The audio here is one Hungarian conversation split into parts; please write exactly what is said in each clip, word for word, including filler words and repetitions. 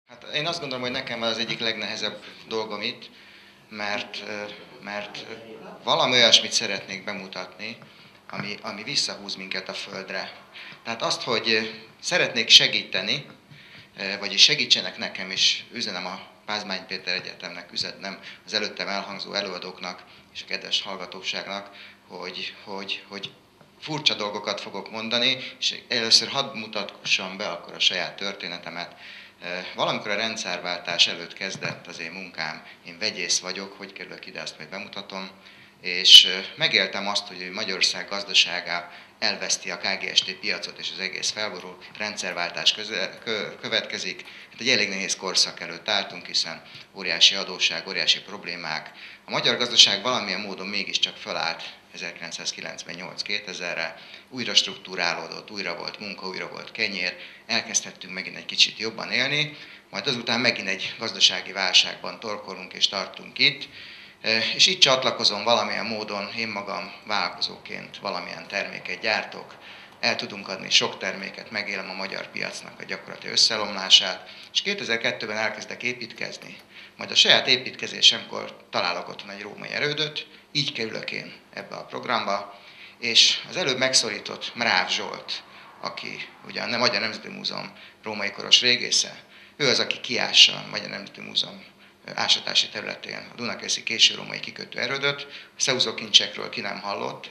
Hát én azt gondolom, hogy nekem az egyik legnehezebb dolgom itt, mert, mert valami olyasmit szeretnék bemutatni, ami, ami visszahúz minket a földre. Tehát azt, hogy szeretnék segíteni, vagyis segítsenek nekem, és üzenem a Pázmány Péter Egyetemnek, üzenem az előttem elhangzó előadóknak és a kedves hallgatóságnak, hogy, hogy, hogy furcsa dolgokat fogok mondani, és először hadd mutatkozzam be akkor a saját történetemet. Valamikor a rendszerváltás előtt kezdett az én munkám, én vegyész vagyok, hogy kerülök ide, azt majd bemutatom, és megéltem azt, hogy Magyarország gazdaságá elveszti a ká gé es té piacot, és az egész felborul, rendszerváltás köze, kö, következik. Hát egy elég nehéz korszak előtt álltunk, hiszen óriási adósság, óriási problémák. A magyar gazdaság valamilyen módon mégiscsak fölállt ezerkilencszázkilencvennyolc kétezerre, újra struktúrálódott, újra volt munka, újra volt kenyér, elkezdhettünk megint egy kicsit jobban élni, majd azután megint egy gazdasági válságban torkolunk és tartunk itt, és itt csatlakozom valamilyen módon, én magam vállalkozóként valamilyen terméket gyártok, el tudunk adni sok terméket, megélem a magyar piacnak a gyakorlati összeomlását, és kétezer-kettőben elkezdek építkezni. Majd a saját építkezésemkor találok otthon egy római erődöt, így kerülök én ebbe a programba, és az előbb megszorított Mráv Zsolt, aki ugye a Magyar Nemzeti Múzeum római koros régésze, ő az, aki kiássa a Magyar Nemzeti Múzeum ásatási területén a Dunakeszi későrómai kikötő erődöt. A szeuzókincsekről ki nem hallott.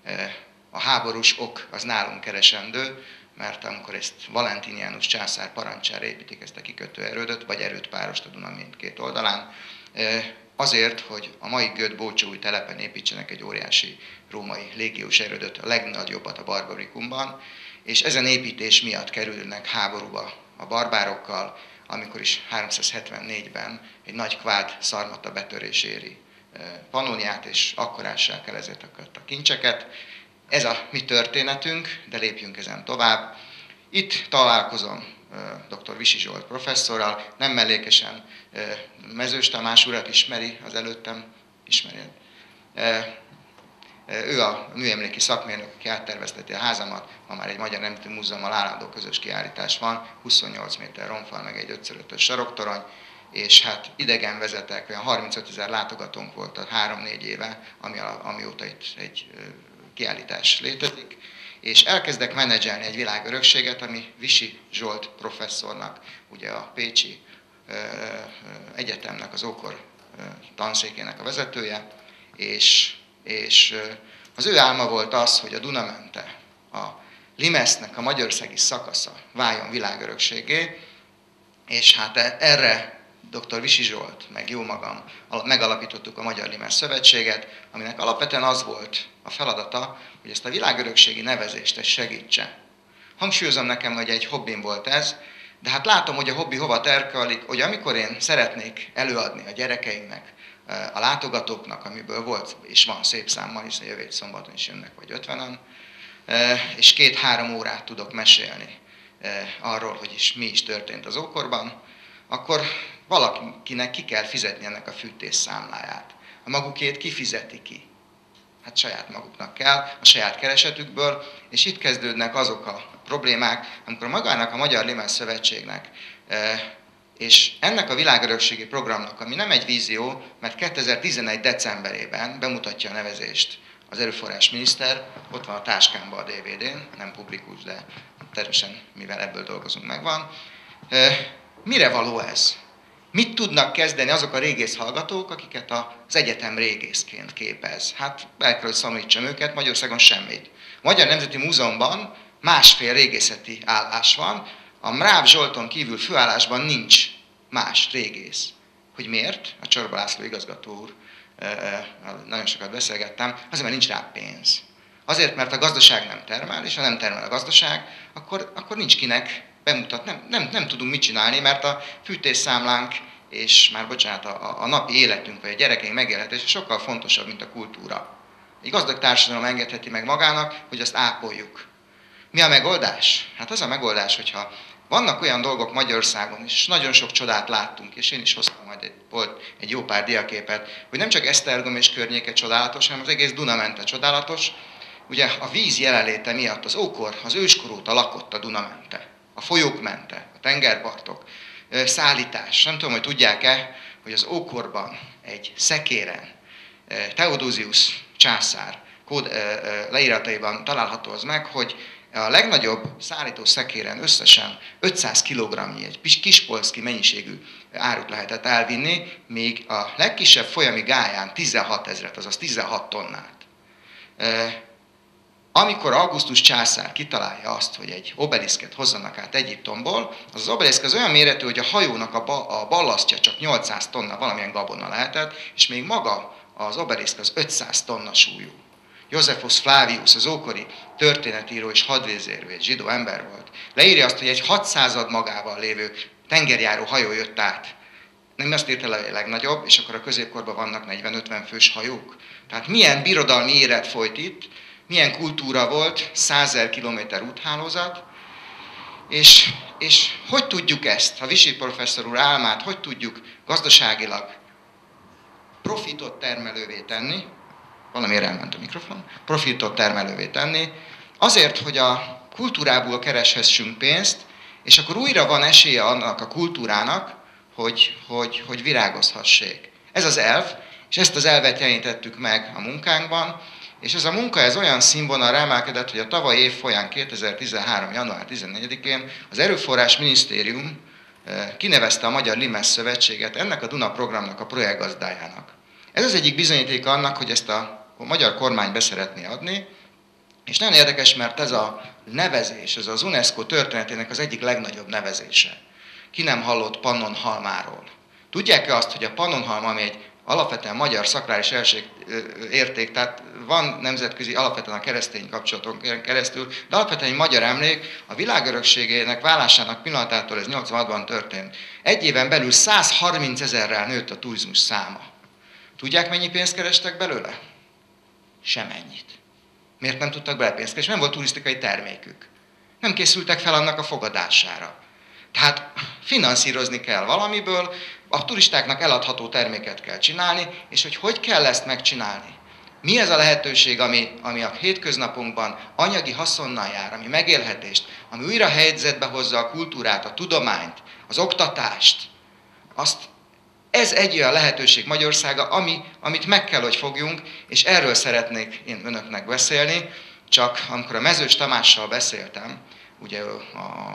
A háborús ok az nálunk keresendő, mert amikor ezt Valentinianus császár parancsára építik ezt a kikötő erődöt, vagy erődpárost a Duna mindkét oldalán, azért, hogy a mai Göt-Bócsúj telepen építsenek egy óriási római légiós erődöt, a legnagyobbat a Barbarikumban, és ezen építés miatt kerülnek háborúba a barbárokkal, amikor is háromszázhetvennégyben egy nagy kvád szarmata betörés éri Pannóniát, és akkor ássák el ezeket a kincseket. Ez a mi történetünk, de lépjünk ezen tovább. Itt találkozom dr. Visi Zsolt professzorral, nem mellékesen Mezős Tamás urat ismeri, az előttem ismeri. Ő a műemléki szakmérnök, aki áttervezteti a házamat, ma már egy Magyar Nemzeti Múzeummal állandó közös kiállítás van, huszonnyolc méter romfal, meg egy öt szög ötös saroktorony, és hát idegen vezetek, olyan harmincötezer látogatónk volt a három-négy éve, ami, amióta itt egy kiállítás létezik, és elkezdek menedzselni egy világörökséget, ami Visi Zsolt professzornak, ugye a Pécsi Egyetemnek, az ókor tanszékének a vezetője, és és az ő álma volt az, hogy a Dunamente, a Limesznek a magyarországi szakasza váljon világörökséggé, és hát erre dr. Visi Zsolt, meg jó magam megalapítottuk a Magyar Limes Szövetséget, aminek alapvetően az volt a feladata, hogy ezt a világörökségi nevezést ezt segítse. Hangsúlyozom nekem, hogy egy hobbim volt ez, de hát látom, hogy a hobbi hova terkelik, hogy amikor én szeretnék előadni a gyerekeimnek, a látogatóknak, amiből volt és van szép számmal, hiszen jövő szombaton is jönnek, vagy ötvenen, és két-három órát tudok mesélni arról, hogy is mi is történt az ókorban, akkor valakinek ki kell fizetni ennek a fűtés számláját. A magukét kifizeti ki? Hát saját maguknak kell, a saját keresetükből, és itt kezdődnek azok a problémák, amikor magának a Magyar Limes Szövetségnek és ennek a világörökségi programnak, ami nem egy vízió, mert kétezer-tizenegy decemberében bemutatja a nevezést az erőforrás miniszter, ott van a táskámban a dé vé dén, nem publikus, de természetesen, mivel ebből dolgozunk, megvan. Mire való ez? Mit tudnak kezdeni azok a régész hallgatók, akiket az egyetem régészként képez? Hát el kell, hogy szomítsam őket, Magyarországon semmit. A Magyar Nemzeti Múzeumban másfél régészeti állás van, a Mráv Zsolton kívül főállásban nincs más régész. Hogy miért? A Csorba László igazgató úr, nagyon sokat beszélgettem, azért, mert nincs rá pénz. Azért, mert a gazdaság nem termel, és ha nem termel a gazdaság, akkor, akkor nincs kinek bemutatni. Nem, nem, nem tudunk mit csinálni, mert a fűtésszámlánk, és már bocsánat, a, a napi életünk, vagy a gyerekeink megélhetése sokkal fontosabb, mint a kultúra. Egy gazdag társadalom engedheti meg magának, hogy azt ápoljuk. Mi a megoldás? Hát az a megoldás, hogyha vannak olyan dolgok Magyarországon, és nagyon sok csodát láttunk, és én is hoztam majd egy, volt egy jó pár diaképet, hogy nem csak Esztergom és környéke csodálatos, hanem az egész Dunamente csodálatos. Ugye a víz jelenléte miatt az ókor, az őskor óta lakott a Dunamente, a folyók mente, a tengerpartok. szállítás. Nem tudom, hogy tudják-e, hogy az ókorban egy szekéren Theodosius császár kód, leírataiban található az meg, hogy a legnagyobb szállító szekéren összesen ötszáz kilogramnyi, egy kispolszki mennyiségű árut lehetett elvinni, míg a legkisebb folyami gályán tizenhat ezret, azaz tizenhat tonnát. Amikor Augustus császár kitalálja azt, hogy egy obeliszket hozzanak át Egyiptomból, az az obeliszk az olyan méretű, hogy a hajónak a, ba, a ballasztja csak nyolcszáz tonna, valamilyen gabona lehetett, és még maga az obeliszk az ötszáz tonna súlyú. Josephus Flavius, az ókori történetíró és hadvezérvéd, zsidó ember volt. Leírja azt, hogy egy hatszázad magával lévő tengerjáró hajó jött át. Nem azt írta le, a legnagyobb, és akkor a középkorban vannak negyven-ötven fős hajók. Tehát milyen birodalmi élet folyt itt, milyen kultúra volt, százezer kilométer úthálózat, és, és hogy tudjuk ezt, a Visít professzor úr álmát, hogy tudjuk gazdaságilag profitot termelővé tenni, valamiért elment a mikrofon, profitot termelővé tenni, azért, hogy a kultúrából kereshessünk pénzt, és akkor újra van esélye annak a kultúrának, hogy, hogy, hogy virágozhassék. Ez az elv, és ezt az elvet jelenítettük meg a munkánkban, és ez a munka ez olyan színvonalra emelkedett, hogy a tavaly év folyán kétezer-tizenhárom. január tizennegyedikén az Erőforrás Minisztérium kinevezte a Magyar Limes Szövetséget ennek a Duna programnak a projektgazdájának. Ez az egyik bizonyítéka annak, hogy ezt a magyar kormány be szeretné adni, és nagyon érdekes, mert ez a nevezés, ez az UNESCO történetének az egyik legnagyobb nevezése. Ki nem hallott Pannonhalmáról? Tudják-e azt, hogy a Pannonhalma, ami egy alapvetően magyar szakrális érték, tehát van nemzetközi, alapvetően a keresztény kapcsolaton keresztül, de alapvetően egy magyar emlék, a világörökségének válásának pillanatától ez nyolcvanhatban történt. Egy éven belül százharminc ezerrel nőtt a turizmus száma. Tudják, mennyi pénzt kerestek belőle? Semennyit. Miért nem tudtak bele pénzt keresni? Nem volt turisztikai termékük. Nem készültek fel annak a fogadására. Tehát finanszírozni kell valamiből, a turistáknak eladható terméket kell csinálni, és hogy hogy kell ezt megcsinálni? Mi ez a lehetőség, ami, ami a hétköznapunkban anyagi haszonnal jár, ami megélhetést, ami újra helyzetbe hozza a kultúrát, a tudományt, az oktatást? Azt, ez egy olyan lehetőség Magyarországa, ami, amit meg kell, hogy fogjunk, és erről szeretnék én önöknek beszélni, csak amikor a Mezős Tamással beszéltem, ugye a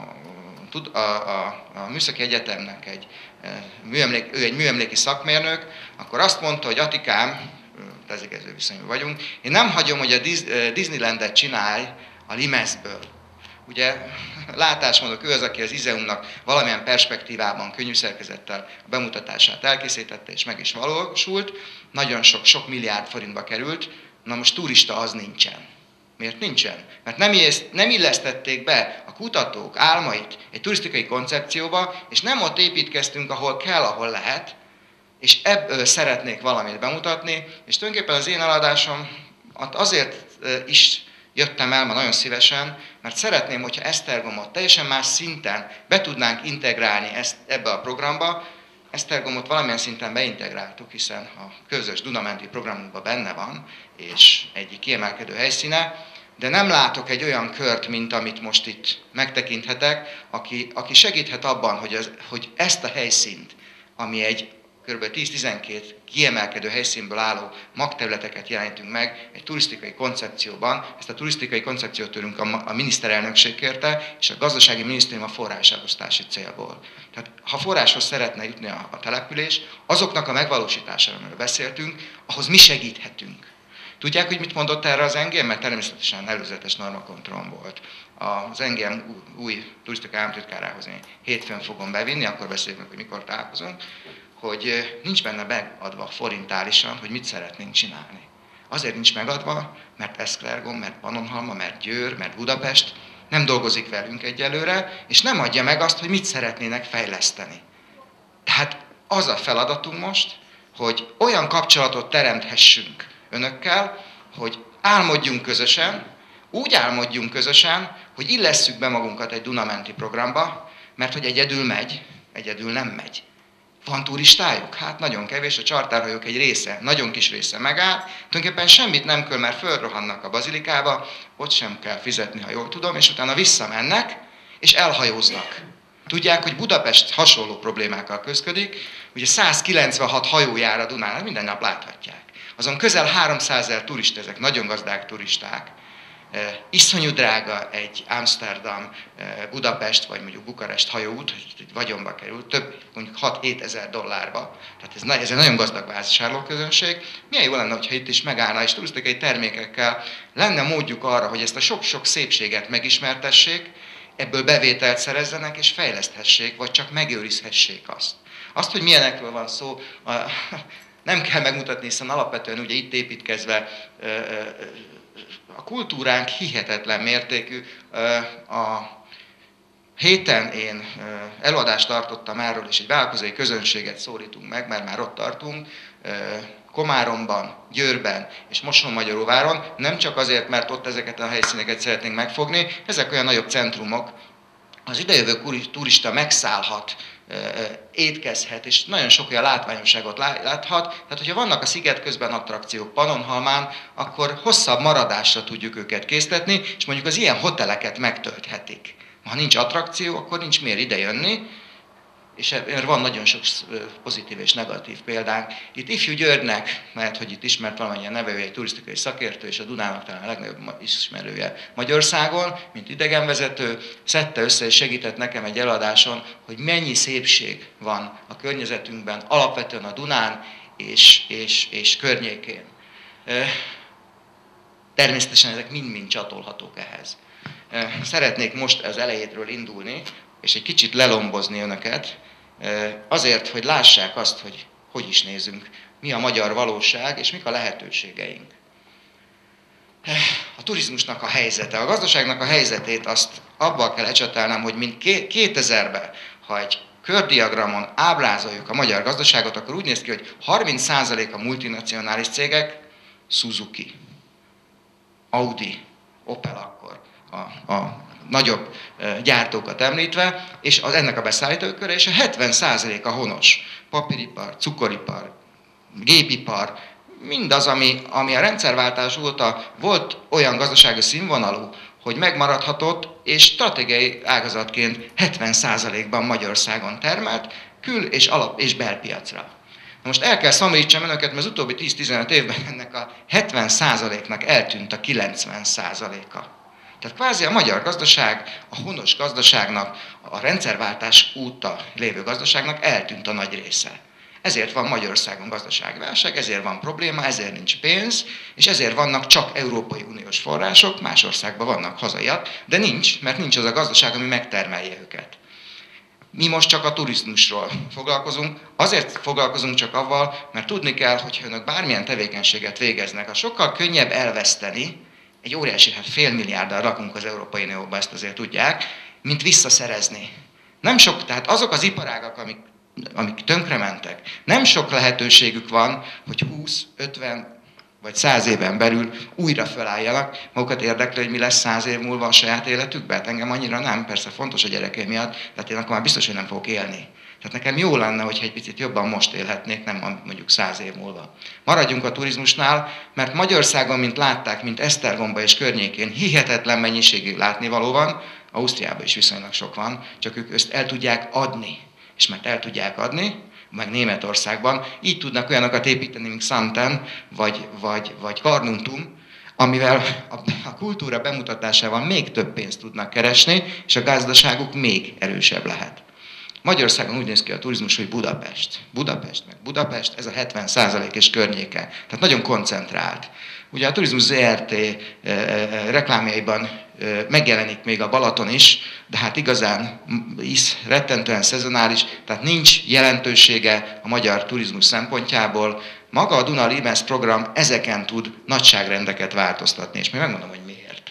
A, a, a Műszaki Egyetemnek egy műemlék, ő egy műemléki szakmérnök, akkor azt mondta, hogy Atikám, tezegező viszonyban vagyunk, én nem hagyom, hogy a Disneylandet csinálj a Limesből. Ugye látásmódok, ő az, aki az Izeumnak valamilyen perspektívában, könnyű szerkezettel a bemutatását elkészítette, és meg is valósult. Nagyon sok, sok milliárd forintba került, na most turista az nincsen. Miért nincsen? Mert nem, nem illesztették be a kutatók álmait egy turisztikai koncepcióba, és nem ott építkeztünk, ahol kell, ahol lehet, és ebből szeretnék valamit bemutatni, és tulajdonképpen az én eladásom azért is jöttem el ma nagyon szívesen, mert szeretném, hogyha Esztergomot teljesen más szinten be tudnánk integrálni ezt, ebbe a programba. Esztergomot valamilyen szinten beintegráltuk, hiszen a közös Dunamenti programunkban benne van, és egyik kiemelkedő helyszíne, de nem látok egy olyan kört, mint amit most itt megtekinthetek, aki, aki segíthet abban, hogy, az, hogy ezt a helyszínt, ami egy kb. tíz-tizenkét kiemelkedő helyszínből álló magterületeket jelenítünk meg egy turisztikai koncepcióban. Ezt a turisztikai koncepciót tőlünk a, a miniszterelnökség kérte, és a gazdasági minisztérium a forráselosztási célból. Tehát ha forráshoz szeretne jutni a, a település, azoknak a megvalósítására, amiről beszéltünk, ahhoz mi segíthetünk. Tudják, hogy mit mondott erre az en gé em? Mert természetesen előzetes normakontroll volt. Az en gé em új turisztikai államtitkárához én hétfőn fogom bevinni, akkor beszéljük meg, hogy mikor találkozunk, hogy nincs benne megadva forintálisan, hogy mit szeretnénk csinálni. Azért nincs megadva, mert Esztergom, mert Pannonhalma, mert Győr, mert Budapest nem dolgozik velünk egyelőre, és nem adja meg azt, hogy mit szeretnének fejleszteni. Tehát az a feladatunk most, hogy olyan kapcsolatot teremthessünk önökkel, hogy álmodjunk közösen, úgy álmodjunk közösen, hogy illesszük be magunkat egy Dunamenti programba, mert hogy egyedül megy, egyedül nem megy. Van turistájuk? Hát nagyon kevés, a charterhajók egy része, nagyon kis része megáll, tulajdonképpen semmit nem kell, mert fölrohannak a bazilikába, ott sem kell fizetni, ha jól tudom, és utána visszamennek, és elhajóznak. Tudják, hogy Budapest hasonló problémákkal küszködik, ugye száz kilencvenhat hajó jár a Dunán, minden nap láthatják. Azon közel háromszázezer turista, ezek nagyon gazdák turisták. E, iszonyú drága egy Amsterdam, e, Budapest vagy mondjuk Bukarest hajóút, hogy vagyonba kerül, több mondjuk hat-hét ezer dollárba. Tehát ez, ez egy nagyon gazdag vásárlóközönség. Milyen jó lenne, hogyha itt is megállna, és turisztikai termékekkel lenne módjuk arra, hogy ezt a sok-sok szépséget megismertessék, ebből bevételt szerezzenek és fejleszthessék, vagy csak megőrizhessék azt. Azt, hogy milyenekről van szó, nem kell megmutatni, hiszen alapvetően ugye itt építkezve a kultúránk hihetetlen mértékű. A héten én előadást tartottam erről, és egy vállalkozói közönséget szólítunk meg, mert már ott tartunk, Komáromban, Győrben és Mosonmagyaróváron, nem csak azért, mert ott ezeket a helyszíneket szeretnénk megfogni, ezek olyan nagyobb centrumok, az idejövő turista megszállhat, étkezhet, és nagyon sok olyan látványosságot láthat. Tehát, hogyha vannak a sziget közben attrakciók Pannonhalmán, akkor hosszabb maradásra tudjuk őket késztetni, és mondjuk az ilyen hoteleket megtölthetik. Ha nincs attrakció, akkor nincs miért idejönni, és erre van nagyon sok pozitív és negatív példánk. Itt Ifjú Györgynek, mert hogy itt ismert valamennyien nevelője, egy turisztikai szakértő, és a Dunának talán a legnagyobb ismerője Magyarországon, mint idegenvezető, szedte össze és segített nekem egy előadáson, hogy mennyi szépség van a környezetünkben, alapvetően a Dunán és, és, és környékén. Természetesen ezek mind-mind csatolhatók ehhez. Szeretnék most az elejétről indulni, és egy kicsit lelombozni önöket, azért, hogy lássák azt, hogy hogy is nézünk, mi a magyar valóság, és mik a lehetőségeink. A turizmusnak a helyzete, a gazdaságnak a helyzetét azt abban kell ecsetelnem, hogy mint kétezerben, ha egy kördiagramon ábrázoljuk a magyar gazdaságot, akkor úgy néz ki, hogy harminc százalék a multinacionális cégek, Suzuki, Audi, Opel akkor, a, a nagyobb gyártókat említve, és az, ennek a beszállítóköre, és a hetven százalék a honos. Papíripar, cukoripar, gépipar, mindaz, ami, ami a rendszerváltás óta volt olyan gazdasági színvonalú, hogy megmaradhatott, és stratégiai ágazatként hetven százalékban Magyarországon termelt, kül- és alap- és belpiacra. Na most el kell szomorítsam önöket, mert az utóbbi tíz-tizenöt évben ennek a hetven százaléknak eltűnt a kilencven százaléka. Tehát kvázi a magyar gazdaság, a honos gazdaságnak, a rendszerváltás óta lévő gazdaságnak eltűnt a nagy része. Ezért van Magyarországon gazdasági válság, ezért van probléma, ezért nincs pénz, és ezért vannak csak Európai Uniós források, más országban vannak hazaiak, de nincs, mert nincs az a gazdaság, ami megtermelje őket. Mi most csak a turizmusról foglalkozunk, azért foglalkozunk csak avval, mert tudni kell, hogy önök bármilyen tevékenységet végeznek, az sokkal könnyebb elveszteni, egy óriási, hát fél milliárddal rakunk az Európai Unióba, ezt azért tudják, mint visszaszerezni. Nem sok, tehát azok az iparágak, amik, amik tönkrementek, nem sok lehetőségük van, hogy húsz, ötven vagy száz éven belül újra felálljanak. Magukat érdekli, hogy mi lesz száz év múlva a saját életükben? Hát engem annyira nem, persze fontos a gyerekeim miatt, tehát én akkor már biztos, hogy nem fogok élni. Tehát nekem jó lenne, hogyha egy picit jobban most élhetnék, nem mondjuk száz év múlva. Maradjunk a turizmusnál, mert Magyarországon, mint látták, mint Esztergomba és környékén, hihetetlen mennyiségű látnivaló van, Ausztriában is viszonylag sok van, csak ők ezt el tudják adni. És mert el tudják adni, meg Németországban, így tudnak olyanokat építeni, mint Xanten, vagy, vagy, vagy Carnuntum, amivel a kultúra bemutatásával még több pénzt tudnak keresni, és a gazdaságuk még erősebb lehet. Magyarországon úgy néz ki a turizmus, hogy Budapest. Budapest, meg Budapest, ez a hetven százalék és környéke. Tehát nagyon koncentrált. Ugye a Turizmus zé er té reklámjaiban megjelenik még a Balaton is, de hát igazán is rettentően szezonális, tehát nincs jelentősége a magyar turizmus szempontjából. Maga a Duna Limens program ezeken tud nagyságrendeket változtatni, és még megmondom, hogy miért.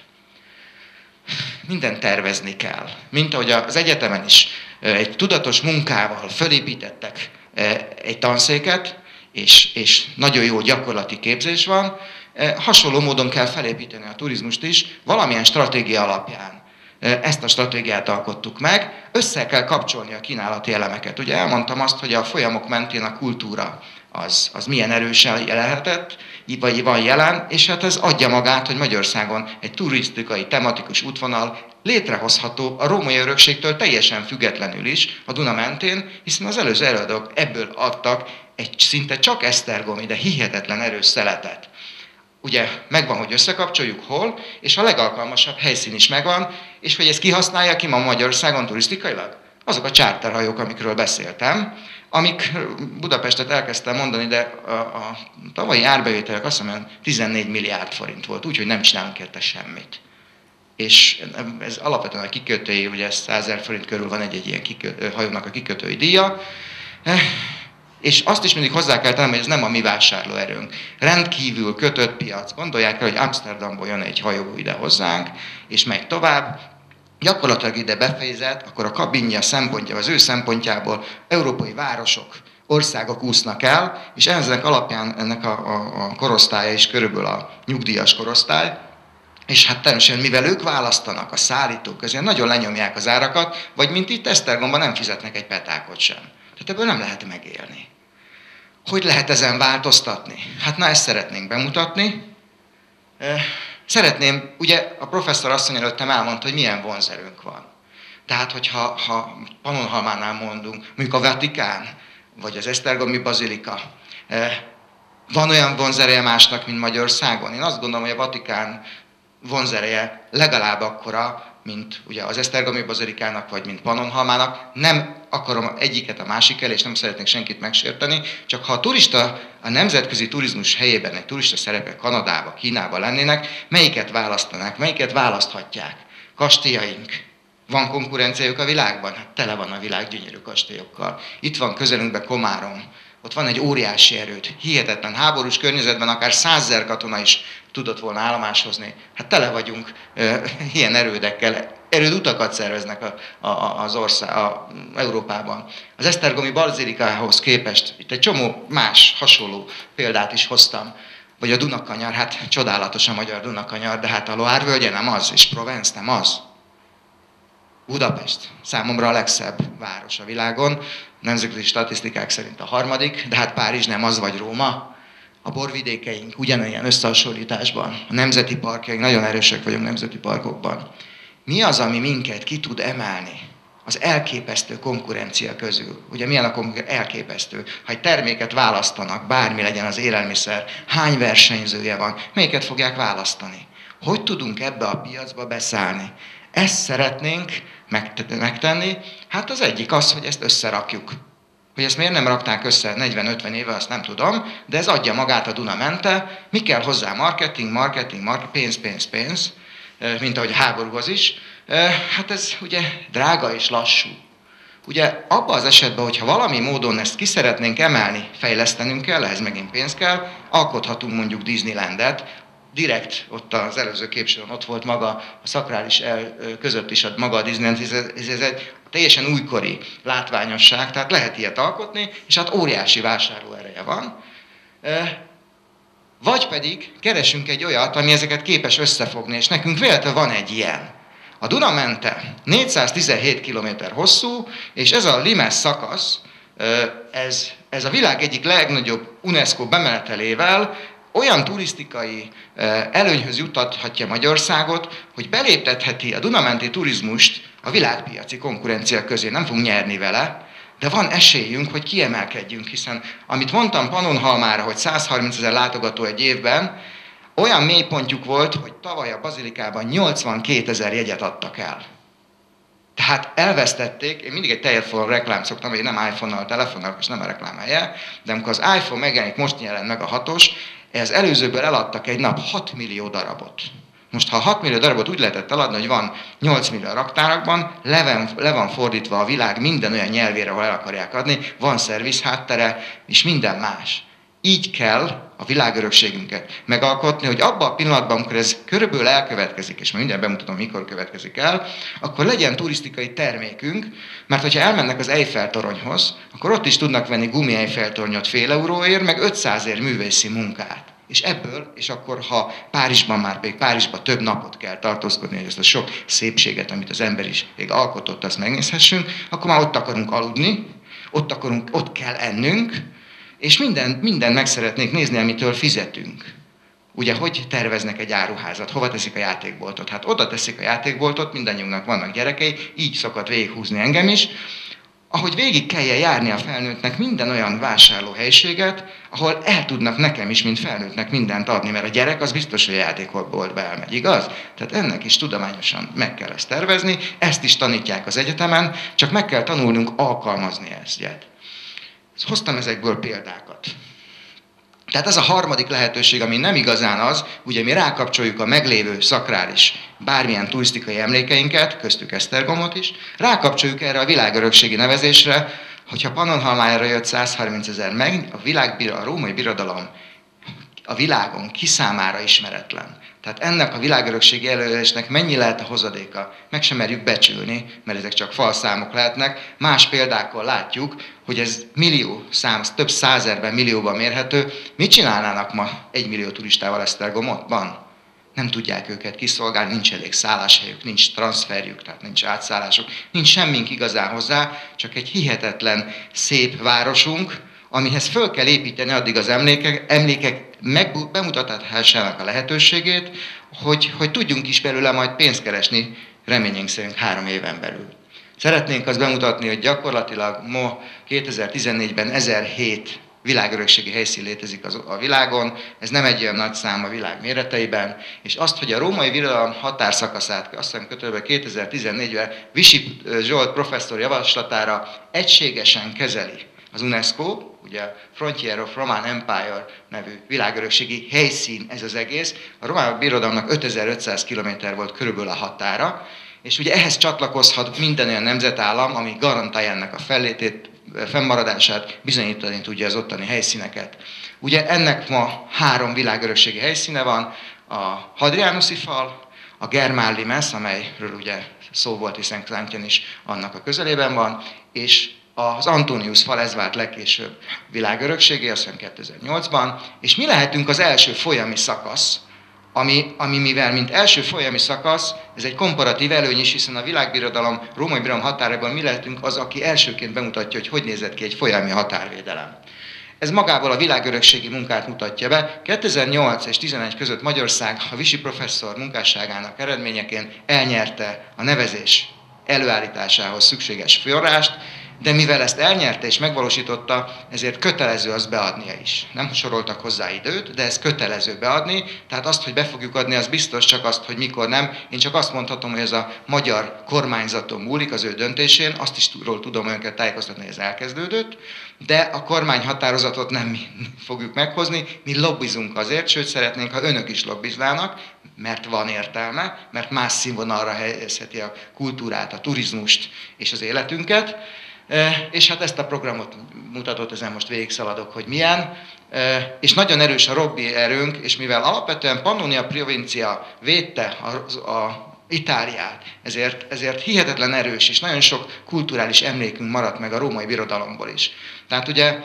Mindent tervezni kell. Mint ahogy az egyetemen is egy tudatos munkával fölépítettek egy tanszéket, és, és nagyon jó gyakorlati képzés van, hasonló módon kell felépíteni a turizmust is, valamilyen stratégia alapján. Ezt a stratégiát alkottuk meg, össze kell kapcsolni a kínálati elemeket. Ugye elmondtam azt, hogy a folyamok mentén a kultúra, az, az milyen erősen lehetett, vagy van jelen, és hát ez adja magát, hogy Magyarországon egy turisztikai, tematikus útvonal létrehozható a római örökségtől teljesen függetlenül is a Duna mentén, hiszen az előző előadók ebből adtak egy szinte csak esztergomi, de hihetetlen erős szeletet. Ugye megvan, hogy összekapcsoljuk hol, és a legalkalmasabb helyszín is megvan, és hogy ezt kihasználja ki ma Magyarországon turisztikailag? Azok a charterhajók, amikről beszéltem, amik Budapestet elkezdtem mondani, de a, a tavalyi árbevételek azt hiszem tizennégy milliárd forint volt, úgyhogy nem csinálunk érte semmit. És ez alapvetően a kikötői, ugye százezer forint körül van egy-egy ilyen kikötő, hajónak a kikötői díja, és azt is mindig hozzá kell tenni, hogy ez nem a mi vásárlóerőnk. Rendkívül kötött piac. Gondolják el, hogy Amsterdamból jön egy hajó ide hozzánk, és megy tovább, gyakorlatilag ide befejezett, akkor a kabinja szempontja, az ő szempontjából európai városok, országok úsznak el, és ennek alapján ennek a, a, a korosztálya is körülbelül a nyugdíjas korosztály, és hát természetesen, mivel ők választanak, a szállítók közé, nagyon lenyomják az árakat, vagy mint itt Esztergomban nem fizetnek egy petákot sem. Tehát ebből nem lehet megélni. Hogy lehet ezen változtatni? Hát na, ezt szeretnénk bemutatni. Szeretném, ugye a professzor asszony előttem elmondta, hogy milyen vonzerőnk van. Tehát, hogyha ha Pannonhalmánál mondunk, mondjuk a Vatikán, vagy az esztergomi bazilika, van olyan vonzereje másnak, mint Magyarországon? Én azt gondolom, hogy a Vatikán vonzereje legalább akkora, mint ugye az esztergomi bazilikának, vagy mint Pannonhalmának. Nem akarom egyiket a másik elé, és nem szeretnék senkit megsérteni, csak ha a turista, a nemzetközi turizmus helyében egy turista szerepe Kanadába, Kínába lennének, melyiket választanák, melyiket választhatják? Kastélyaink. Van konkurenciájuk a világban? Hát tele van a világ gyönyörű kastélyokkal. Itt van közelünkben Komárom. Ott van egy óriási erőd, hihetetlen háborús környezetben akár százezer katona is tudott volna állomáshozni. Hát tele vagyunk e, ilyen erődekkel, erődutakat szerveznek a, a, az ország, a, Európában. Az esztergomi bazilikához képest itt egy csomó más hasonló példát is hoztam. Vagy a Dunakanyar, hát csodálatos a magyar Dunakanyar, de hát a Loire völgye nem az, és Provence nem az. Budapest számomra a legszebb város a világon, nemzetközi statisztikák szerint a harmadik, de hát Párizs nem az, vagy Róma. A borvidékeink ugyanilyen összehasonlításban, a nemzeti parkjaink, nagyon erősek vagyunk nemzeti parkokban. Mi az, ami minket ki tud emelni az elképesztő konkurencia közül? Ugye milyen a konkurencia? Elképesztő. Ha egy terméket választanak, bármi legyen az élelmiszer, hány versenyzője van, melyiket fogják választani? Hogy tudunk ebbe a piacba beszállni? Ezt szeretnénk megtenni. Hát az egyik az, hogy ezt összerakjuk. Hogy ezt miért nem rakták össze negyven-ötven éve, azt nem tudom, de ez adja magát a Duna mente. Mi kell hozzá? Marketing, marketing, marketing, pénz, pénz, pénz, mint ahogy a háborúhoz is. Hát ez ugye drága és lassú. Ugye abban az esetben, hogyha valami módon ezt ki szeretnénk emelni, fejlesztenünk kell, ehhez megint pénz kell, alkothatunk mondjuk Disneylandet, direkt ott az előző képsoron ott volt maga a szakrális el között is a maga a Disneyland, ez egy teljesen újkori látványosság, tehát lehet ilyet alkotni, és hát óriási vásárlóereje van. Vagy pedig keresünk egy olyat, ami ezeket képes összefogni, és nekünk véletlenül van egy ilyen. A Duna mente négyszáztizenhét kilométer hosszú, és ez a Limes szakasz, ez, ez a világ egyik legnagyobb UNESCO bemenetelével olyan turisztikai előnyhöz juttathatja Magyarországot, hogy beléptetheti a dunamenti turizmust a világpiaci konkurencia közé. Nem fogunk nyerni vele, de van esélyünk, hogy kiemelkedjünk, hiszen amit mondtam Pannonhalmára, hogy százharmincezer látogató egy évben, olyan mélypontjuk volt, hogy tavaly a bazilikában nyolcvankétezer jegyet adtak el. Tehát elvesztették, én mindig egy telefon reklám szoktam, én nem iPhone-nal telefonálok, és nem a reklám helye, de amikor az iPhone megjelenik, most jelent meg a hatos, ez előzőből eladtak egy nap hat millió darabot. Most ha hat millió darabot úgy lehetett eladni, hogy van nyolc millió raktárakban, le van, le van fordítva a világ minden olyan nyelvére, ahol el akarják adni, van szerviz háttere, és minden más. Így kell a világörökségünket megalkotni, hogy abban a pillanatban, amikor ez körülbelül elkövetkezik, és majd mindjárt bemutatom, mikor következik el, akkor legyen turisztikai termékünk, mert hogyha elmennek az Eiffel-toronyhoz, akkor ott is tudnak venni gumi Eiffel-tornyot fél euróért, meg ötszázért művészi munkát. És ebből, és akkor ha Párizsban már pedig Párizsban több napot kell tartózkodni, hogy ezt a sok szépséget, amit az ember is még alkotott, azt megnézhessünk, akkor már ott akarunk aludni, ott, akarunk, ott kell ennünk, És minden, minden meg szeretnék nézni, amitől fizetünk. Ugye, hogy terveznek egy áruházat, hova teszik a játékboltot? Hát oda teszik a játékboltot, mindannyiunknak vannak gyerekei, így szokott végighúzni engem is, ahogy végig kelljen járni a felnőttnek minden olyan vásárlóhelyiséget, ahol el tudnak nekem is, mint felnőttnek mindent adni, mert a gyerek az biztos, hogy a játékboltba elmegy, igaz? Tehát ennek is tudományosan meg kell ezt tervezni, ezt is tanítják az egyetemen, csak meg kell tanulnunk alkalmazni ezt. Hoztam ezekből példákat. Tehát ez a harmadik lehetőség, ami nem igazán az, ugye mi rákapcsoljuk a meglévő szakrális bármilyen turisztikai emlékeinket, köztük Esztergomot is, rákapcsoljuk erre a világörökségi nevezésre, hogyha Pannonhalmára jött százharmincezer meg, a, világ, a római birodalom a világon ki számára ismeretlen. Tehát ennek a világörökségi előírásnak mennyi lehet a hozadéka? Meg sem merjük becsülni, mert ezek csak falszámok lehetnek. Más példákkal látjuk, hogy ez millió szám, több százerben, millióban mérhető. Mit csinálnának ma egy millió turistával Esztergomotban? Nem tudják őket kiszolgálni, nincs elég szálláshelyük, nincs transferjük, tehát nincs átszállásuk, nincs semmink igazán hozzá, csak egy hihetetlen szép városunk, amihez föl kell építeni addig az emlékek, emlékek meg, bemutathatássának a lehetőségét, hogy, hogy tudjunk is belőle majd pénzt keresni, reményénk szerint három éven belül. Szeretnénk azt bemutatni, hogy gyakorlatilag ma kétezer-tizennégyben ezerhét világörökségi helyszín létezik az, a világon, ez nem egy olyan nagy szám a világ méreteiben, és azt, hogy a római birodalom határszakaszát, azt hiszem kötőben kétezer-tizennégyben Visy Zsolt professzor javaslatára egységesen kezeli az UNESCO, ugye Frontier of Roman Empire nevű világörökségi helyszín ez az egész. A román birodalomnak ötezer-ötszáz kilométer volt körülbelül a határa, és ugye ehhez csatlakozhat minden olyan nemzetállam, ami garantálja ennek a fellétét, fennmaradását, bizonyítani tudja az ottani helyszíneket. Ugye ennek ma három világörökségi helyszíne van, a Hadrianuszi fal, a Germán Limes, amelyről ugye szó volt, hiszen Xanthon is annak a közelében van, és az Antonius fal, ez vált legkésőbb világörökségé, azt hiszem kétezer-nyolcban, és mi lehetünk az első folyami szakasz, ami, ami mivel, mint első folyami szakasz, ez egy komparatív előny is, hiszen a világbirodalom, római birodalom határában mi lehetünk az, aki elsőként bemutatja, hogy hogy nézett ki egy folyami határvédelem. Ez magával a világörökségi munkát mutatja be. kétezer-nyolc és tizenegy között Magyarország a Visy professzor munkásságának eredményeként elnyerte a nevezés előállításához szükséges forrást, de mivel ezt elnyerte és megvalósította, ezért kötelező azt beadnia is. Nem soroltak hozzá időt, de ez kötelező beadni, tehát azt, hogy be fogjuk adni, az biztos, csak azt, hogy mikor nem. Én csak azt mondhatom, hogy ez a magyar kormányzaton múlik az ő döntésén, azt is ról tudom önket tájékoztatni, hogy ez elkezdődött, de a kormány határozatot nem mi fogjuk meghozni, mi lobbizunk azért, sőt szeretnénk, ha önök is lobbiznának, mert van értelme, mert más színvonalra helyezheti a kultúrát, a turizmust és az életünket. És hát ezt a programot mutatott, ezen most végigszaladok, hogy milyen. És nagyon erős a lobby erőnk, és mivel alapvetően Pannonia provincia védte a, a Itáliát, ezért, ezért hihetetlen erős, és nagyon sok kulturális emlékünk maradt meg a római birodalomból is. Tehát ugye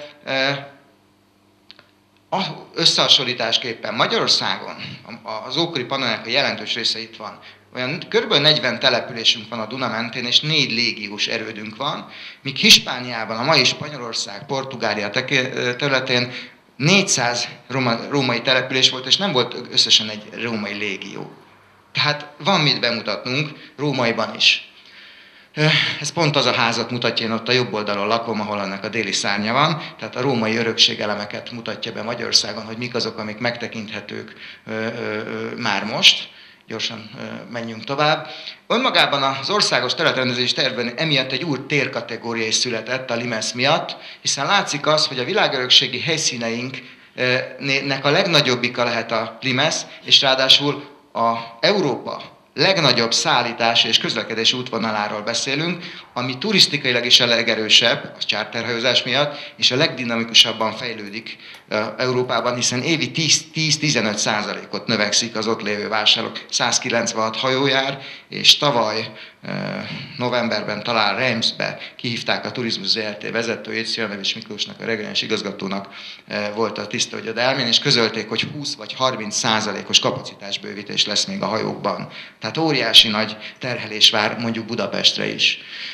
összehasonlításképpen Magyarországon az ókori Pannoniának a jelentős része itt van. Olyan kb. negyven településünk van a Duna mentén, és négy légiós erődünk van, míg Hispániában, a mai Spanyolország, Portugália területén négyszáz római település volt, és nem volt összesen egy római légió. Tehát van mit bemutatnunk rómaiban is. Ez pont az a házat mutatja, én ott a jobb oldalon lakom, ahol annak a déli szárnya van, tehát a római örökségelemeket mutatja be Magyarországon, hogy mik azok, amik megtekinthetők már most. Gyorsan menjünk tovább. Önmagában az országos területrendezés tervben emiatt egy új térkategória is született a Limes miatt, hiszen látszik az, hogy a világörökségi helyszíneinknek a legnagyobbika lehet a Limes, és ráadásul a Európa legnagyobb szállítási és közlekedési útvonaláról beszélünk, ami turisztikailag is a legerősebb, a charterhajózás miatt, és a legdinamikusabban fejlődik Európában, hiszen évi tíz-tizenöt százalékot növekszik az ott lévő vásárlók. százkilencvenhat hajó jár, és tavaly novemberben talán Reimsbe kihívták a Turizmus zé er té vezetőjét, Szilnevics Miklósnak, a regionális igazgatónak volt a tiszta, hogy oda elmenni, és közölték, hogy húsz vagy harminc százalékos kapacitásbővítés lesz még a hajókban. Tehát óriási nagy terhelés vár mondjuk Budapestre is.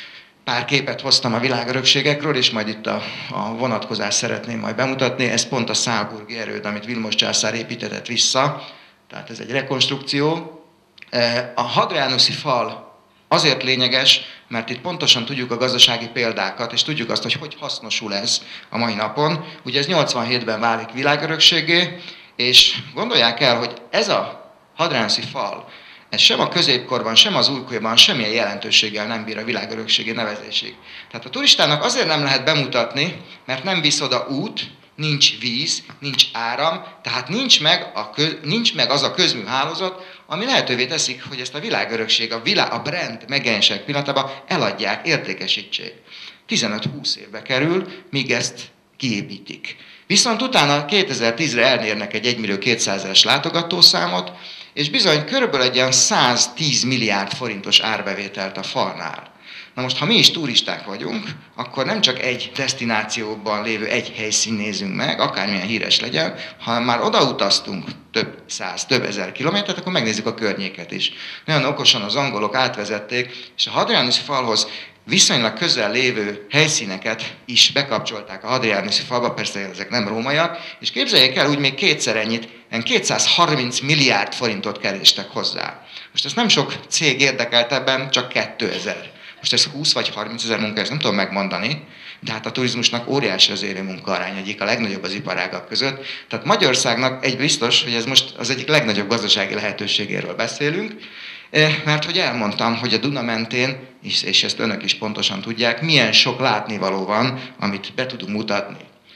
pár képet hoztam a világörökségekről, és majd itt a, a vonatkozást szeretném majd bemutatni. Ez pont a Szálburgi erőd, amit Vilmos császár építetett vissza. Tehát ez egy rekonstrukció. A hadrianuszi fal azért lényeges, mert itt pontosan tudjuk a gazdasági példákat, és tudjuk azt, hogy hogy hasznosul ez a mai napon. Ugye ez nyolcvanhétben válik világörökséggé, és gondolják el, hogy ez a hadrianuszi fal, ez sem a középkorban, sem az újkorban semmilyen jelentőséggel nem bír a világörökségi nevezésig. Tehát a turistának azért nem lehet bemutatni, mert nem visz oda út, nincs víz, nincs áram, tehát nincs meg, a köz, nincs meg az a közműhálózat, ami lehetővé teszik, hogy ezt a világörökség, a, világ, a brand megjelenésének pillanatában eladják, értékesítsék. tizenöt-húsz évbe kerül, míg ezt kiépítik. Viszont utána kétezer-tízre elérnek egy egymillió kétszázezeres látogatószámot, és bizony körülbelül egy ilyen száztíz milliárd forintos árbevételt a falnál. Na most, ha mi is turisták vagyunk, akkor nem csak egy desztinációban lévő egy helyszín nézünk meg, akármilyen híres legyen, ha már odautaztunk több száz, több ezer kilométert, akkor megnézzük a környéket is. Nagyon okosan az angolok átvezették, és a hadrianuszi falhoz viszonylag közel lévő helyszíneket is bekapcsolták a hadrianuszi falba, persze ezek nem rómaiak, és képzeljék el, úgy még kétszer ennyit, kétszázharminc milliárd forintot kerestek hozzá. Most ezt nem sok cég érdekelt ebben, csak kétezer. Most ez húsz vagy harminc ezer munka, ezt nem tudom megmondani, de hát a turizmusnak óriási az élő munkaarány, egyik a legnagyobb az iparágak között. Tehát Magyarországnak egy biztos, hogy ez most az egyik legnagyobb gazdasági lehetőségéről beszélünk, mert hogy elmondtam, hogy a Duna mentén, és ezt önök is pontosan tudják, milyen sok látnivaló van, amit be tudunk mutatni.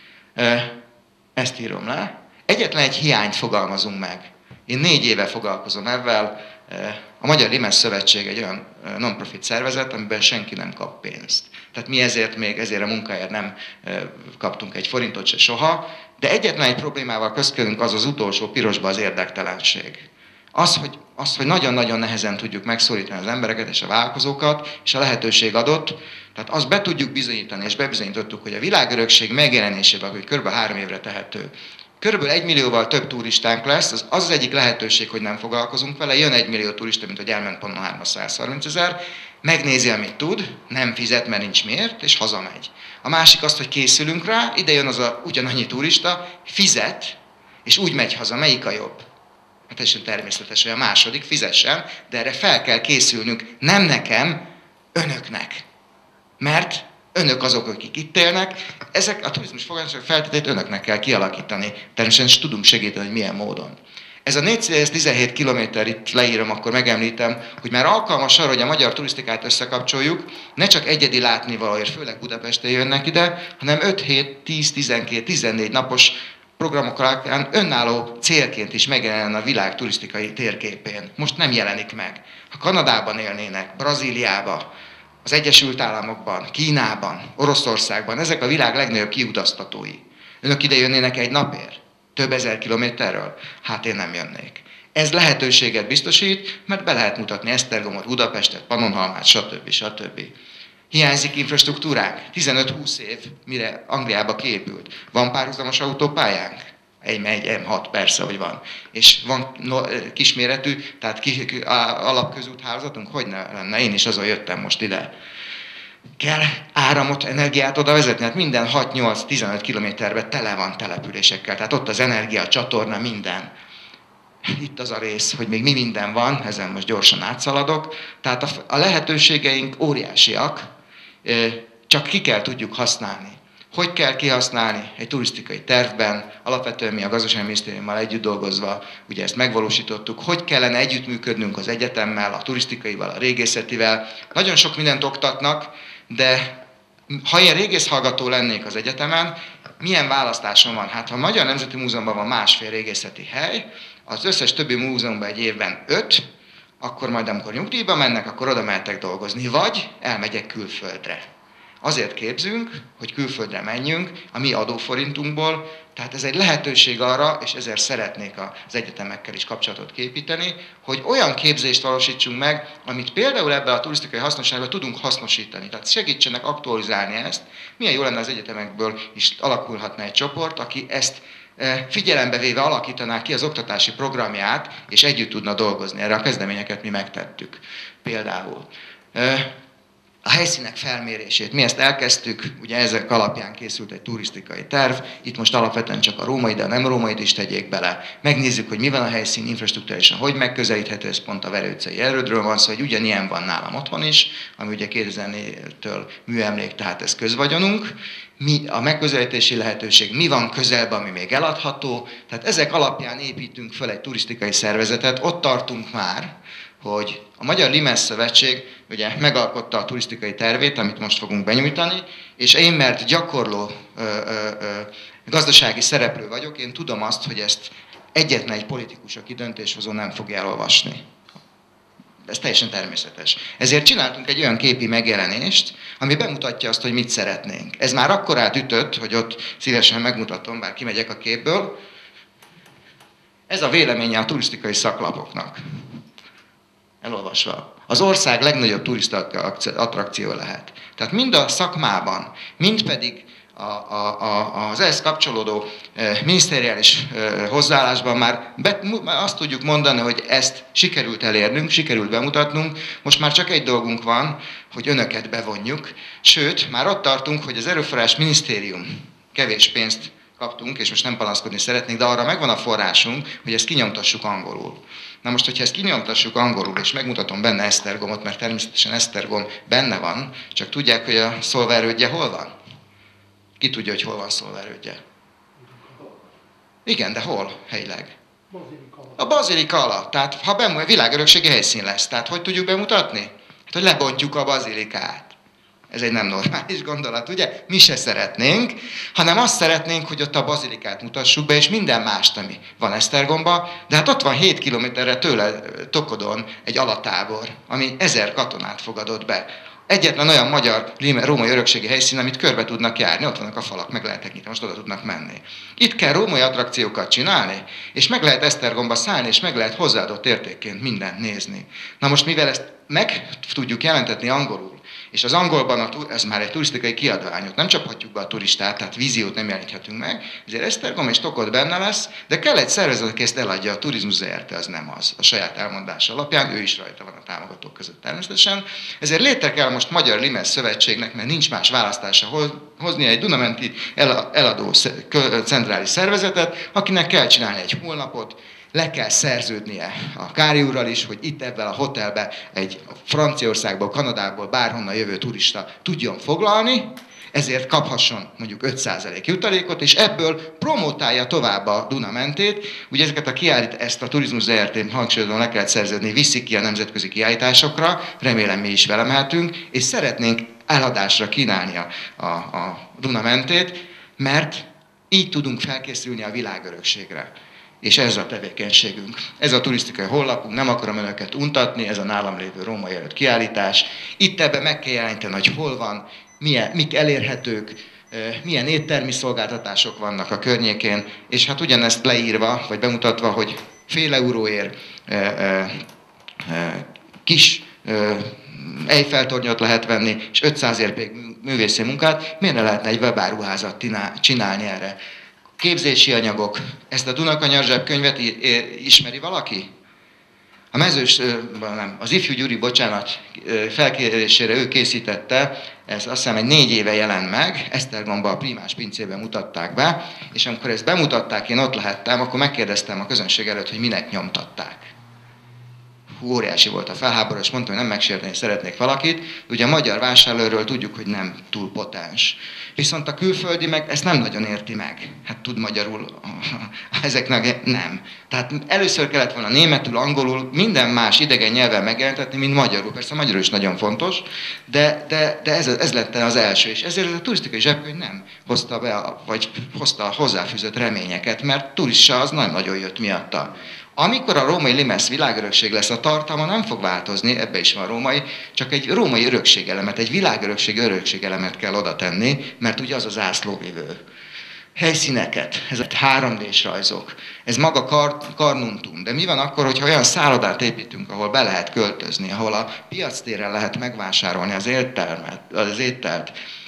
Ezt írom le. Egyetlen egy hiányt fogalmazunk meg. Én négy éve foglalkozom ezzel. A Magyar Limes Szövetség egy olyan non-profit szervezet, amiben senki nem kap pénzt. Tehát mi ezért még ezért a munkáért nem kaptunk egy forintot se soha, de egyetlen egy problémával közködünk, az az utolsó pirosba az érdektelenség. Az, hogy, az, hogy nagyon-nagyon nehezen tudjuk megszólítani az embereket és a vállalkozókat, és a lehetőség adott, tehát azt be tudjuk bizonyítani, és bebizonyítottuk, hogy a világörökség megjelenésében, hogy kb. három évre tehető, körülbelül egy millióval több turistánk lesz, az, az az egyik lehetőség, hogy nem foglalkozunk vele, jön egy millió turista, mint hogy elment Pannonhalma százharminc ezer, megnézi, amit tud, nem fizet, mert nincs miért, és hazamegy. A másik az, hogy készülünk rá, ide jön az a ugyanannyi turista, fizet, és úgy megy haza, melyik a jobb? Hát teljesen természetes, hogy a második, fizessen, de erre fel kell készülnünk, nem nekem, önöknek. Mert önök azok, akik itt élnek, ezek a turizmus fogalmazások feltételét önöknek kell kialakítani. Természetesen is tudunk segíteni, hogy milyen módon. Ez a négyszáztizenhét kilométer, itt leírom, akkor megemlítem, hogy már alkalmas arra, hogy a magyar turisztikát összekapcsoljuk, ne csak egyedi látnivalóért, főleg Budapesten jönnek ide, hanem öt hét, tíz, tizenkét, tizennégy napos programok alapján önálló célként is megjelenne a világ turisztikai térképén. Most nem jelenik meg. Ha Kanadában élnének, Brazíliában, az Egyesült Államokban, Kínában, Oroszországban, ezek a világ legnagyobb kiutaztatói. Önök ide jönnének egy napért? Több ezer kilométerről? Hát én nem jönnék. Ez lehetőséget biztosít, mert be lehet mutatni Esztergomot, Budapestet, Pannonhalmát, stb. stb. Hiányzik infrastruktúránk. tizenöt-húsz év, mire Angliába kiépült. Van párhuzamos autópályánk? Egy, egy em hat, persze, hogy van. És van no, kisméretű, tehát ki, alapközúthálózatunk? Hogy ne lenne? Én is azon jöttem most ide. Kell áramot, energiát oda vezetni? Hát minden hat-nyolc-tizenöt kilométerben tele van településekkel. Tehát ott az energia, a csatorna, minden. Itt az a rész, hogy még mi minden van, ezen most gyorsan átszaladok. Tehát a, a lehetőségeink óriásiak, csak ki kell tudjuk használni. Hogy kell kihasználni egy turisztikai tervben, alapvetően mi a Gazdasági Minisztériummal együtt dolgozva, ugye ezt megvalósítottuk, hogy kellene együttműködnünk az egyetemmel, a turisztikaival, a régészetivel. Nagyon sok mindent oktatnak, de ha én régészhallgató lennék az egyetemen, milyen választásom van? Hát ha a Magyar Nemzeti Múzeumban van másfél régészeti hely, az összes többi múzeumban egy évben öt, akkor majd amikor nyugdíjba mennek, akkor oda mehetek dolgozni, vagy elmegyek külföldre. Azért képzünk, hogy külföldre menjünk a mi adóforintunkból, tehát ez egy lehetőség arra, és ezért szeretnék az egyetemekkel is kapcsolatot képíteni, hogy olyan képzést valósítsunk meg, amit például ebben a turisztikai hasznosságban tudunk hasznosítani. Tehát segítsenek aktualizálni ezt. Milyen jó lenne az egyetemekből is alakulhatna egy csoport, aki ezt figyelembe véve alakítaná ki az oktatási programját, és együtt tudna dolgozni. Erre a kezdeményeket mi megtettük például. a helyszínek felmérését. Mi ezt elkezdtük, ugye ezek alapján készült egy turisztikai terv, itt most alapvetően csak a római, de a nem rómait is tegyék bele. Megnézzük, hogy mi van a helyszín infrastruktúrálisan, hogy megközelíthető, ez pont a Verő utcai erődről van szó, hogy ugyanilyen van nálam otthon is, ami ugye kétezer-négytől műemlék, tehát ez közvagyonunk. Mi a megközelítési lehetőség, mi van közelben, ami még eladható, tehát ezek alapján építünk föl egy turisztikai szervezetet, ott tartunk már, hogy a Magyar Limes Szövetség ugye megalkotta a turisztikai tervét, amit most fogunk benyújtani, és én, mert gyakorló ö, ö, ö, gazdasági szereplő vagyok, én tudom azt, hogy ezt egyetlen egy politikus, aki döntéshozó, nem fogja elolvasni. Ez teljesen természetes. Ezért csináltunk egy olyan képi megjelenést, ami bemutatja azt, hogy mit szeretnénk. Ez már akkor átütött, hogy ott szívesen megmutatom, bár kimegyek a képből. Ez a véleménye a turisztikai szaklapoknak. Elolvasva. Az ország legnagyobb turista attrakció lehet. Tehát mind a szakmában, mind pedig a, a, a, az ehhez kapcsolódó e, miniszteriális e, hozzáállásban már be, azt tudjuk mondani, hogy ezt sikerült elérnünk, sikerült bemutatnunk. Most már csak egy dolgunk van, hogy önöket bevonjuk. Sőt, már ott tartunk, hogy az Erőforrás Minisztérium kevés pénzt kaptunk, és most nem panaszkodni szeretnék, de arra megvan a forrásunk, hogy ezt kinyomtassuk angolul. Na most, hogyha ezt kinyomtassuk angolul, és megmutatom benne Esztergomot, mert természetesen Esztergom benne van, csak tudják, hogy a szolvaerődje hol van? Ki tudja, hogy hol van szolvaerődje? Igen, de hol helyileg? A bazilika alatt. Tehát, ha bemutatjuk, világörökségi helyszín lesz. Tehát, hogy tudjuk bemutatni? Hát, hogy lebontjuk a bazilikát. Ez egy nem normális gondolat, ugye? Mi se szeretnénk, hanem azt szeretnénk, hogy ott a bazilikát mutassuk be, és minden mást, ami van Esztergomban, de hát ott van hét kilométerre tőle Tokodon egy alatábor, ami ezer katonát fogadott be. Egyetlen olyan magyar római örökségi helyszín, amit körbe tudnak járni, ott vannak a falak, meg lehetek nyitni, most oda tudnak menni. Itt kell római attrakciókat csinálni, és meg lehet Esztergomba szállni, és meg lehet hozzáadott értékként mindent nézni. Na most, mivel ezt meg tudjuk jelentetni angolul, és az angolban a, ez már egy turisztikai kiadványot, nem csaphatjuk be a turistát, tehát víziót nem jelenthetünk meg, ezért Esztergom és Tokod benne lesz, de kell egy szervezet, aki ezt eladja, a Turizmus Zé Er Té az nem az, a saját elmondása alapján, ő is rajta van a támogatók között természetesen. Ezért létre kell most Magyar Limes Szövetségnek, mert nincs más választása hozni egy Dunamenti eladó centrális szervezetet, akinek kell csinálni egy honlapot, le kell szerződnie a Kári úrral is, hogy itt ebben a hotelben egy Franciaországból, Kanadából, bárhonnan jövő turista tudjon foglalni, ezért kaphasson mondjuk öt százalék jutalékot, és ebből promotálja tovább a Dunamentét. Ugye ezeket a kiállít, ezt a Turizmus Zé Er Té hangsúlyozom le kellett szerződni, viszik ki a nemzetközi kiállításokra, remélem mi is vele mehetünk, és szeretnénk eladásra kínálni a, a, a Dunamentét, mert így tudunk felkészülni a világörökségre. És ez a tevékenységünk. Ez a turisztikai honlapunk, nem akarom önöket untatni, ez a nálam lévő római erőd kiállítás. Itt ebben meg kell jelenteni, hogy hol van, milyen, mik elérhetők, milyen éttermi szolgáltatások vannak a környékén, és hát ugyanezt leírva, vagy bemutatva, hogy fél euróért kis Eiffel-tornyot lehet venni, és ötszázért még művészi munkát, miért ne lehetne egy webáruházat csinálni erre? Képzési anyagok. Ezt a Dunakanyar könyvet ismeri valaki? A mezős, nem, az ifjú Gyuri, bocsánat, felkérésére ő készítette, ez azt hiszem egy négy éve jelent meg, Esztergomba a Primás pincében mutatták be, és amikor ezt bemutatták, én ott lehettem, akkor megkérdeztem a közönség előtt, hogy minek nyomtatták. Hú, óriási volt a felháborás, mondtam, hogy nem megsérteni szeretnék valakit, ugye a magyar vásárlóról tudjuk, hogy nem túl potens. Viszont a külföldi meg ezt nem nagyon érti meg. Hát tud magyarul, ezeknek nem. Tehát először kellett volna németül, angolul, minden más idegen nyelven megjelentetni, mint magyarul. Persze magyarul is nagyon fontos, de, de, de ez, ez lett az első. És ezért ez a turisztikai zsebkönyv nem hozta be, vagy hozta a hozzáfűzött reményeket, mert turista az nagyon-nagyon jött miatta. Amikor a római Limes világörökség lesz, a tartalma nem fog változni, ebbe is van római, csak egy római örökségelemet, egy világörökség örökségelemet kell oda tenni, mert ugye az az zászlóvivő. Helyszíneket, ezek három dés rajzok, ez maga kar, karnuntum, de mi van akkor, hogyha olyan szállodát építünk, ahol be lehet költözni, ahol a piactéren lehet megvásárolni az éttermet, az ételt,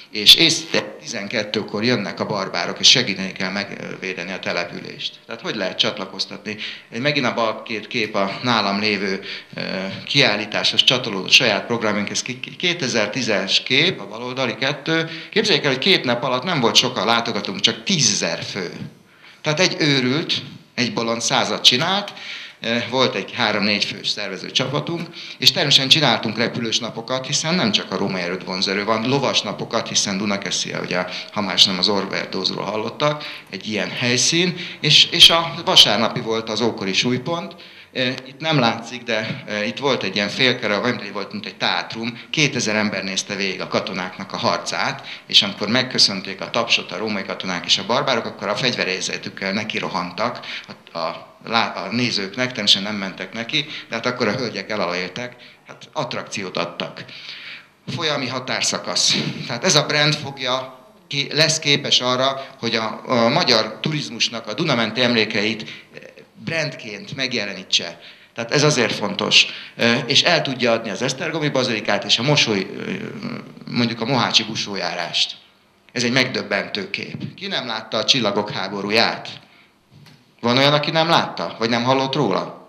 és éjszaka tizenkettőkor jönnek a barbárok, és segíteni kell megvédeni a települést. Tehát hogy lehet csatlakoztatni? Megint a bal két kép a nálam lévő kiállításhoz csatolódott saját programunk, ez kétezer-tízes kép, a baloldali kettő. Képzeljék el, hogy két nap alatt nem volt sokan látogatónk, csak tízezer fő. Tehát egy őrült, egy bolond százat csinált, volt egy három-négy fős szervező csapatunk, és természetesen csináltunk repülős napokat, hiszen nem csak a római erőd vonzerő van, lovas napokat, hiszen Dunakeszi, ugye, ha más nem az Orverdózról hallottak, egy ilyen helyszín, és, és a vasárnapi volt az ókori súlypont. Itt nem látszik, de itt volt egy ilyen félkere, vagy volt, mint egy teátrum, kétezer ember nézte végig a katonáknak a harcát, és amikor megköszönték a tapsot a római katonák és a barbárok, akkor a fegyverérzetükkel neki rohantak a, a a nézőknek, természetesen nem mentek neki, de hát akkor a hölgyek elaléltek, hát attrakciót adtak. Folyami határszakasz. Tehát ez a brand fogja, lesz képes arra, hogy a, a magyar turizmusnak a Dunamenti emlékeit brandként megjelenítse. Tehát ez azért fontos. És el tudja adni az esztergomi bazilikát és a mosoly, mondjuk a mohácsi busójárást. Ez egy megdöbbentő kép. Ki nem látta a Csillagok háborúját? Van olyan, aki nem látta? Vagy nem hallott róla?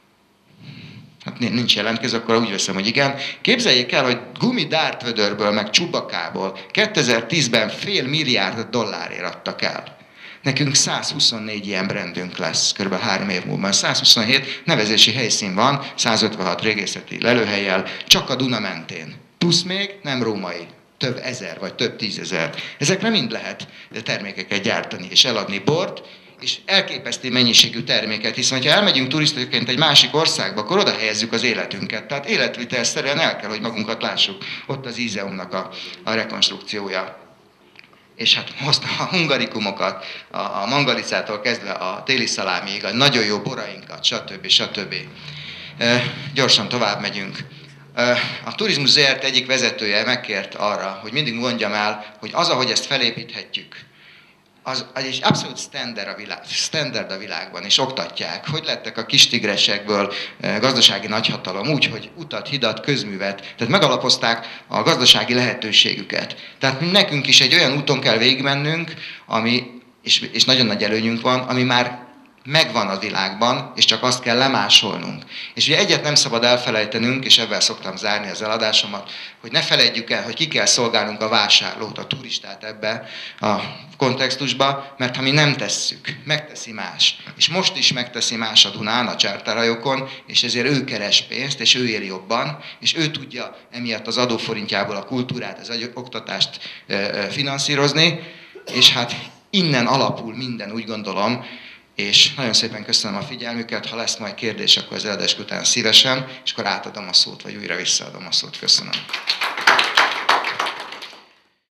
Hát nincs jelentkező, akkor úgy veszem, hogy igen. Képzeljék el, hogy gumi dártvödörből, meg csubakából kétezer-tízben fél milliárd dollárért adtak el. Nekünk százhuszonnégy ilyen brandünk lesz, kb. három év múlva. százhuszonhét nevezési helyszín van, százötvenhat régészeti lelőhellyel, csak a Duna mentén. Plusz még nem római. Több ezer, vagy több tízezer. Ezekre mind lehet termékeket gyártani és eladni, bort, és elképesztő mennyiségű terméket, hiszen ha elmegyünk turistaként egy másik országba, akkor oda helyezzük az életünket. Tehát életvitelszerűen el kell, hogy magunkat lássuk. Ott az Ízeumnak a, a rekonstrukciója. És hát hoztam a hungarikumokat, a, a mangalicától kezdve a téli szalámiig, a nagyon jó borainkat, stb. stb. E, gyorsan tovább megyünk. E, a Turizmus zé er té egyik vezetője megkért arra, hogy mindig mondjam el, hogy az, ahogy ezt felépíthetjük, az, az egy abszolút standard a, világ, standard a világban, és oktatják, hogy lettek a kis tigresekből gazdasági nagyhatalom úgy, hogy utat, hidat, közművet, tehát megalapozták a gazdasági lehetőségüket. Tehát nekünk is egy olyan úton kell végigmennünk, ami, és, és nagyon nagy előnyünk van, ami már megvan a világban, és csak azt kell lemásolnunk. És ugye egyet nem szabad elfelejtenünk, és ebben szoktam zárni az eladásomat, hogy ne felejtjük el, hogy ki kell szolgálnunk a vásárlót, a turistát ebbe a kontextusba, mert ha mi nem tesszük, megteszi más. És most is megteszi más a Dunán, a charterhajókon, és ezért ő keres pénzt, és ő él jobban, és ő tudja emiatt az adóforintjából a kultúrát, az oktatást finanszírozni, és hát innen alapul minden, úgy gondolom, és nagyon szépen köszönöm a figyelmüket, ha lesz majd kérdés, akkor az eladás után szívesen, és akkor átadom a szót, vagy újra visszaadom a szót. Köszönöm.